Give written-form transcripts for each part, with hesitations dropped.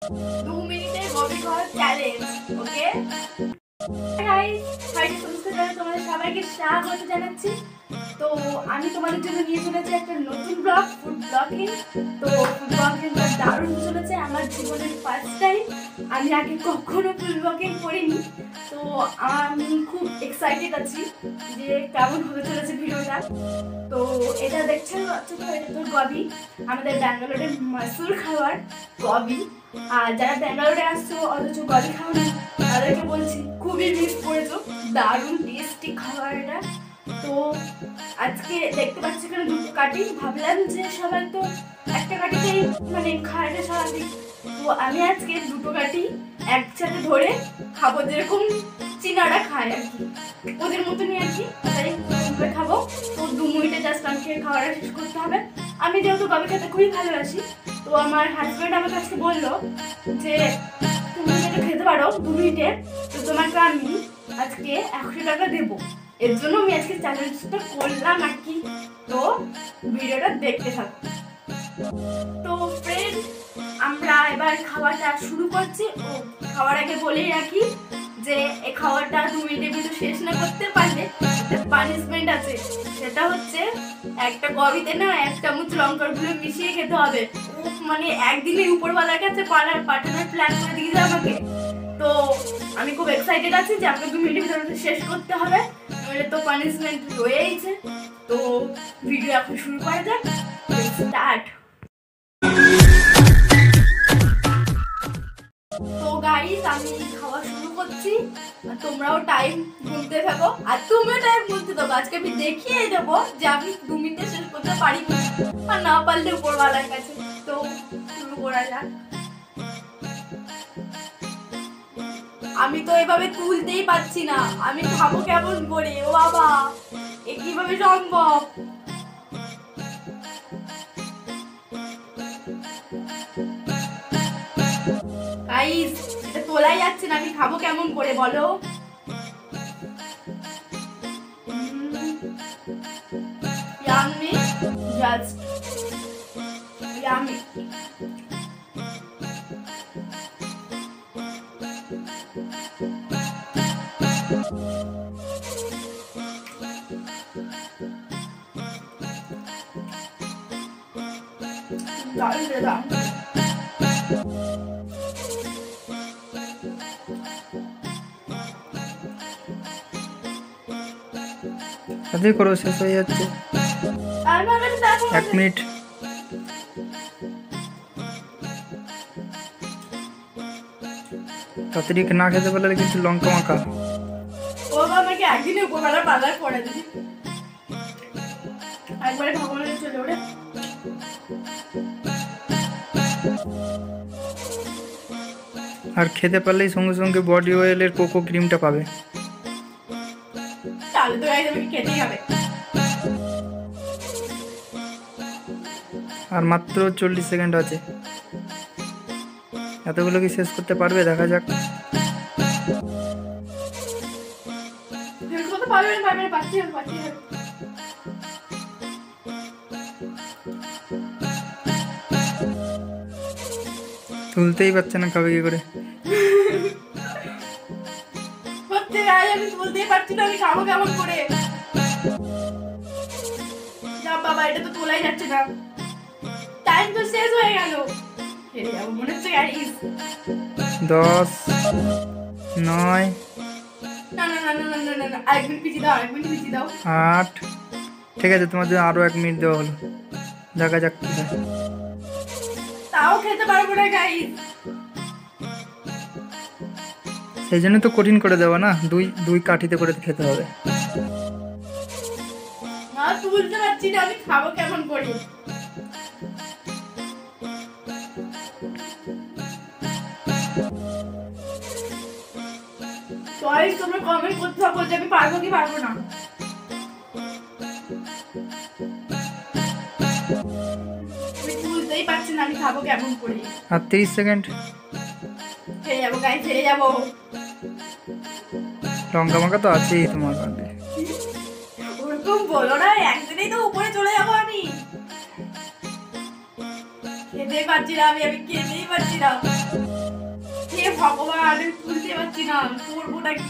2 মিনিটে গভীর খাওয়ার challenge. Okay guys, hi-tech Anushka চ্যানেলে তোমাদের সবাইকে স্বাগত জানাচ্ছি। তো আমি তোমাদের জন্য নিয়ে চলেছি একটা নতুন ব্লগ, ফুড ব্লগিং। তো ফুড ব্লগিংটা দারুণ চলেছে, আমার জীবনের ফার্স্ট টাইম। আমি আগে কখনো ফুড ব্লগিং করিনি, তো আমি খুব এক্সাইটেড আছি যে কেমন হতে চলেছে ভিডিওটা। তো এটা দেখছেন তো, এটা তো গবি, আমাদের ব্যাঙ্গালোরের মাসুর খাবার গবি। আর যারা ব্যাঙ্গালোরে আসছো অথচ গবি খাও না, তাদেরকে বলছি খুবই মিস করেছো, দারুণ টেস্টি খাবার এটা। তো আজকে দেখতে পাচ্ছি এখানে দুটো কাটি, ভাবলাম যে সবাই তো একটা কাটিতেই মানে খায় না স্বাভাবিক, তো আমি আজকে দুটো কাটি একসাথে ধরে খাবো, যেরকম চীনারা খায় আর কি, ওদের মতনই আর কি, তাই খাবো। তো 2 মিনিটে জাস্ট আমাকে খাওয়াটা শেষ করতে হবে। আমি যেহেতু গবি খেতে খুবই ভালোবাসি, তো আমার হাজব্যান্ড আমাকে আজকে বললো যে তুমি যেটা খেতে পারো 2 মিনিটে, তো তোমাকে আমি আজকে 100 টাকা দেবো। এর জন্য আমি আজকে চ্যালেঞ্জটা করলাম আর কি। তো ভিডিওটা দেখতে থাকো। তো ফ্রেন্ড, আমরা এবার খাওয়াটা শুরু করছি। ও খাওয়ার আগে বলেই রাখি যে এই খাওয়াটা 2 মিনিটের ভিতরে শেষ না করতে পারলে পানিশমেন্ট আছে, সেটা হচ্ছে একটা গবিতে না 1 চামচ লঙ্কার গুঁড়ো মিশিয়ে খেতে হবে। মানে একদিনে উপরওয়ালার কাছে পাঠানোর প্ল্যান করে দিয়েছে আমাকে। তো আমি খুব এক্সাইটেড আছি যে আমাকে 2 মিনিটের ভিতরে শেষ করতে হবে, নইলে তো পানিশমেন্ট রয়েইছে। তো ভিডিও এখন শুরু করা যাক, স্টার্ট। তো গাইস, আমি খাওয়া শুরু করছি, তোমরাও টাইম গুনতে থাকো, আর তুমিও টাইম গুনতে থাকো। আজকে আমি দেখিয়ে দেবো যে আমি 2 মিনিটে শেষ করতে পারি, আর না পারলে উপরওয়ালার কাছে। তো শুরু করা যাক। আমি তো এভাবে তুলতেই পারছি না, আমি খাবো কেমন করে? ও বাবা, এ কিভাবে সম্ভব? গাইস, এটা তোলাই যাচ্ছে না, আমি খাবো কেমন করে বলো? Yummy, just yummy. দারুণ রে দারুণ। তাড়াতাড়ি করো, শেষ হয়ে যাচ্ছে। 1 মিনিট। তাড়াতাড়ি না খেতে পারলে কিন্তু লঙ্কা মাখা। ও বাবা, আমাকে একদিনে উপরবেলা পার্লার করে দিবি, একবারে ভগবানের চলে ওরে। আর খেতে পারলেই সঙ্গে সঙ্গে বডি অয়েলের কোকো ক্রিমটা পাবে। তাহলে তো গাইস আমাকে খেতেই হবে। আর মাত্র 40 সেকেন্ড আছে, এতগুলো কি শেষ করতে পারবে? দেখা যাক। তুলতেই পারছে না, খাবে কি করে? আমি তুলতেই পারছি না, আমি খাবো কেমন করে? যা বাবা, এটা তো তোলাই যাচ্ছে না, টাইম তো শেষ হয়ে গেল। হেরে যাবো মনে হচ্ছে গাইস। 10, 9, না না না না না না না, আরেকদিন পিছিয়ে দাও, আরেকদিন পিছিয়ে দাও। 8। ঠিক আছে, তোমার জন্য আরো 1 মিনিট দেওয়া হলো। দেখা যাক কি হয়। তাও খেতে পারবো না গাইস। সেই জন্য তো কঠিন করে দেওয়া না, দুই কাঠিতে করে খেতে হবে। না, তুলতে পারছি না, আমি খাবো কেমন করে? গাইস, তোমরা কমেন্ট করতে থাকো যে আমি পারবো কি পারবো না। আমি তুলতেই পারছি না, আমি খাবো কেমন করে? আর 30 সেকেন্ড। হেরে যাবো গাইস, হেরে যাবো। লঙ্কা মাখা তো আছেই তোমার কাছে। ওরকম বলো না, একদিনেই তো উপরে চলে যাবো আমি। খেতেই পারছি না আমি খেতেই পারছি না। হে ভগবান, আমি খুলতে পারছি না, করবোটা কি?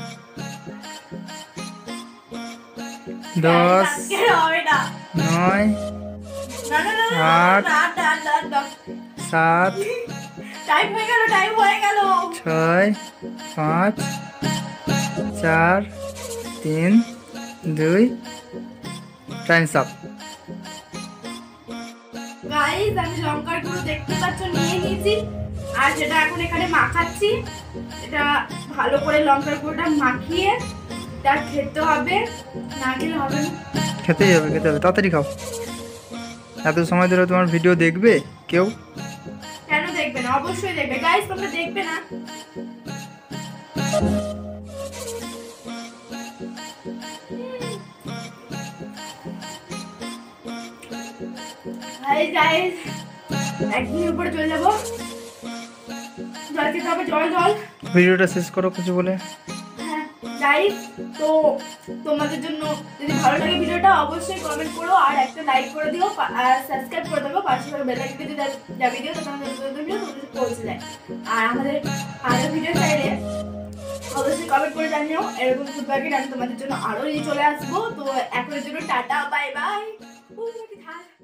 10 আজকে হবে না। 9 না না না 8 না না না না 7 টাইম হয়ে গেল, টাইম হয়ে গেল। 6 5 4 3 2 টাইমস আপ। গাইস আমি লঙ্কার গুঁড়ো দেখতে পাচ্ছ নিয়ে নিয়েছি, আর সেটা এখন এখানে মাখাচ্ছি। এটা ভালো করে লঙ্কার গুঁড়োটা মাখিয়ে তা খেতে হবে, না খেলে হবে না। খেতেই হবে, খেতে হবে, তাড়াতাড়ি খাও। এত সময় ধরে তোমার ভিডিও দেখবে কেউ? কেন দেখবে না? অবশ্যই দেখবে গাইস, তোমরা দেখবে না? গাইস একদিনের উপরে চলে যাবো, জল খেতে হবে, জল জল। ভিডিওটা শেষ করো কিছু বলে। গাইস তো তোমাদের জন্য যদি ভালো লাগে ভিডিওটা অবশ্যই কমেন্ট করো আর একটা লাইক করে দিও আর সাবস্ক্রাইব করে দেবো, পাশে থাকা বেল আইকনটি যদি যাবে দিও তোমাদের ভিডিও তোমাদের পৌঁছে যায়। আর আমাদের আরো ভিডিও চাইলে অবশ্যই কমেন্ট করে জানিও, এরকম ফুড প্যাকেট আমি তোমাদের জন্য আরো নিয়ে চলে আসবো। তো এখনের জন্য টাটা, বাই বাই।